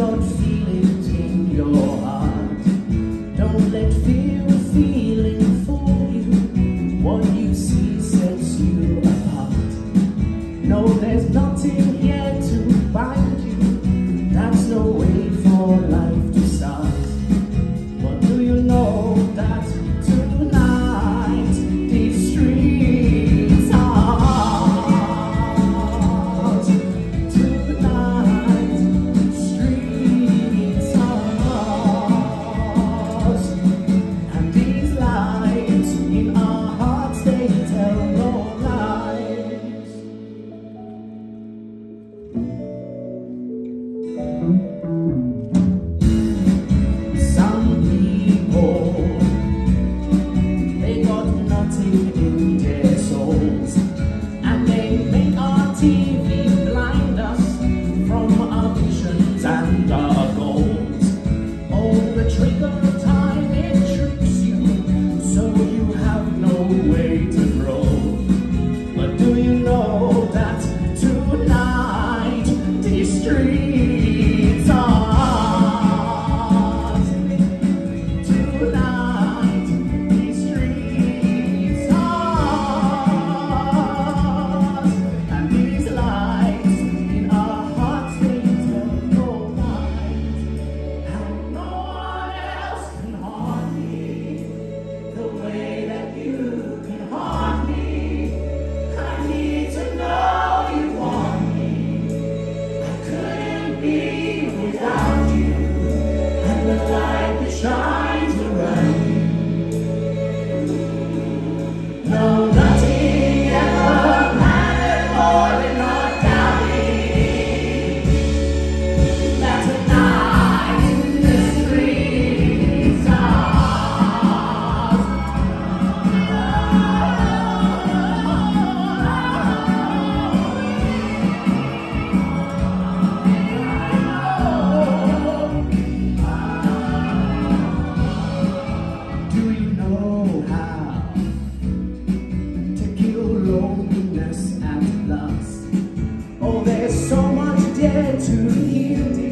got feelings in your heart. Don't let fear or feeling fool you. What you see sets you apart. No, there's nothing here to bind you. That's no way for life to start. But do you know that tonight these streets are ours? Tonight these streets are ours. And these lights in our hearts, they tell no lies. Some people, they got nothing in their souls, and they make our TV blind us from our visions and our goals. Oh, the trick of time, it tricks you, so you have no way to grow. But do you know that tonight these streets are ours? Tonight these streets are ours. And these lights in our hearts, they tell no lies. And no one else can haunt me the way that you can haunt me. I need to know you want me. I couldn't be without you. And the light that shines around you. No, nothing ever mattered more than not doubting that tonight the streets are ours. Do you know how to kill loneliness at last? Oh, there's so much there to heal.